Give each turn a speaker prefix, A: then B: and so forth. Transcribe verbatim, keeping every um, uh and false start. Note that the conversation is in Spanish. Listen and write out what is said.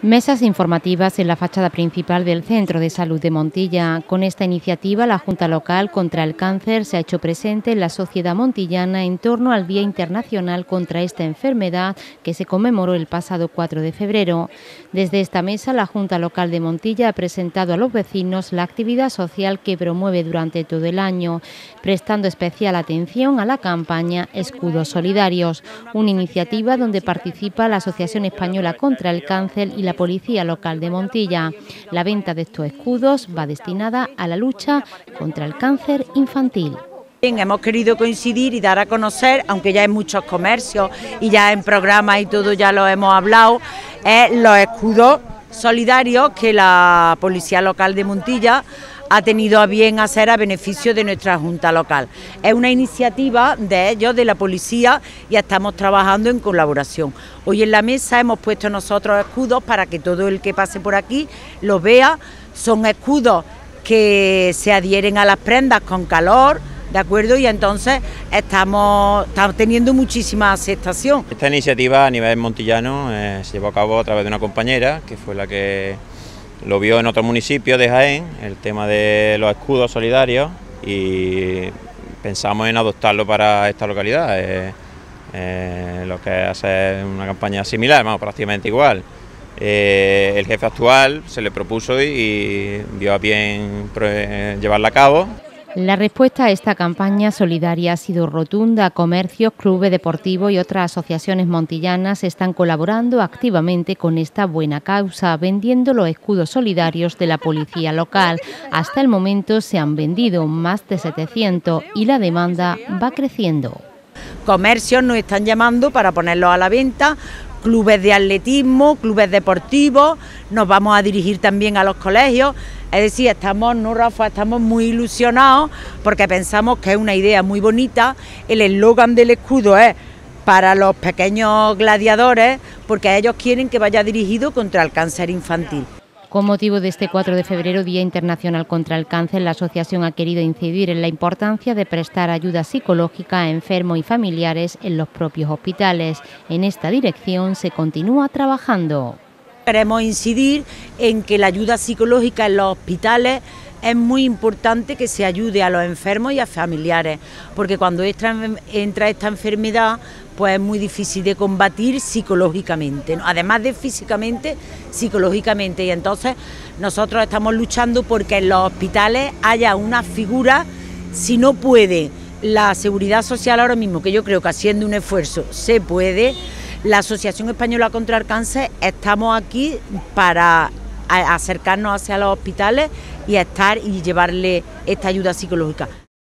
A: Mesas informativas en la fachada principal del Centro de Salud de Montilla. Con esta iniciativa, la Junta Local contra el Cáncer se ha hecho presente en la sociedad montillana en torno al Día Internacional contra esta enfermedad que se conmemoró el pasado cuatro de febrero. Desde esta mesa, la Junta Local de Montilla ha presentado a los vecinos la actividad social que promueve durante todo el año, prestando especial atención a la campaña Escudos Solidarios, una iniciativa donde participa la Asociación Española contra el Cáncer y la Policía Local de Montilla. La venta de estos escudos va destinada a la lucha contra el cáncer infantil.
B: Bien, hemos querido coincidir y dar a conocer, aunque ya en muchos comercios y ya en programas y todo ya lo hemos hablado, es los escudos solidarios que la Policía Local de Montilla ha tenido a bien hacer a beneficio de nuestra Junta Local. Es una iniciativa de ellos, de la policía, y estamos trabajando en colaboración. Hoy en la mesa hemos puesto nosotros escudos para que todo el que pase por aquí los vea. Son escudos que se adhieren a las prendas con calor, ¿de acuerdo? Y entonces estamos, estamos teniendo muchísima aceptación.
C: Esta iniciativa a nivel montillano eh, se llevó a cabo a través de una compañera, que fue la que lo vio en otro municipio de Jaén, el tema de los escudos solidarios, y pensamos en adoptarlo para esta localidad, eh, eh, lo que hace una campaña similar, vamos, prácticamente igual. Eh, el jefe actual se le propuso y, y vio a bien eh, llevarla a cabo.
A: La respuesta a esta campaña solidaria ha sido rotunda. Comercios, clubes deportivos y otras asociaciones montillanas están colaborando activamente con esta buena causa, vendiendo los escudos solidarios de la policía local. Hasta el momento se han vendido más de setecientos y la demanda va creciendo.
B: Comercios nos están llamando para ponerlos a la venta, clubes de atletismo, clubes deportivos, nos vamos a dirigir también a los colegios. Es decir, estamos, no Rafa, estamos muy ilusionados porque pensamos que es una idea muy bonita. El eslogan del escudo es para los pequeños gladiadores, porque ellos quieren que vaya dirigido contra el cáncer infantil.
A: Con motivo de este cuatro de febrero, Día Internacional contra el Cáncer, la asociación ha querido incidir en la importancia de prestar ayuda psicológica a enfermos y familiares en los propios hospitales. En esta dirección se continúa trabajando.
B: Queremos incidir en que la ayuda psicológica en los hospitales es muy importante, que se ayude a los enfermos y a familiares, porque cuando entra esta enfermedad pues es muy difícil de combatir psicológicamente, ¿no? Además de físicamente, psicológicamente, y entonces nosotros estamos luchando porque en los hospitales haya una figura. Si no puede la Seguridad Social ahora mismo, que yo creo que haciendo un esfuerzo se puede, la Asociación Española contra el Cáncer estamos aquí para acercarnos hacia los hospitales y estar y llevarle esta ayuda psicológica.